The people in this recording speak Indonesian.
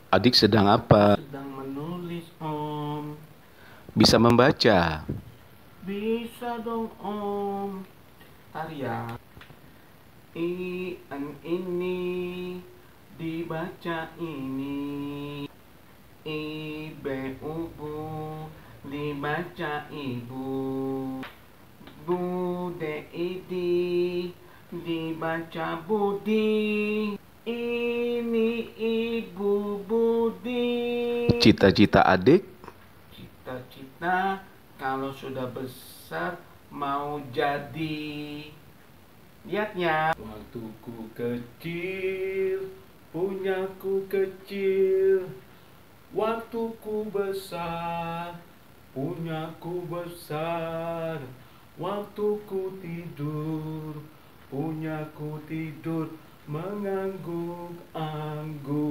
Adik sedang apa? Sedang menulis, Om. Bisa membaca? Bisa dong, Om. Ntar ya. Ini dibaca ini. Ibu dibaca ibu. Bude idi dibaca budi. Ini Ibu Budi. Cita-cita adik? Cita-cita kalau sudah besar mau jadi. Lihat ya. Waktuku kecil, punyaku kecil. Waktuku besar, punyaku besar. Waktuku tidur, punyaku tidur mengangguk-angguk.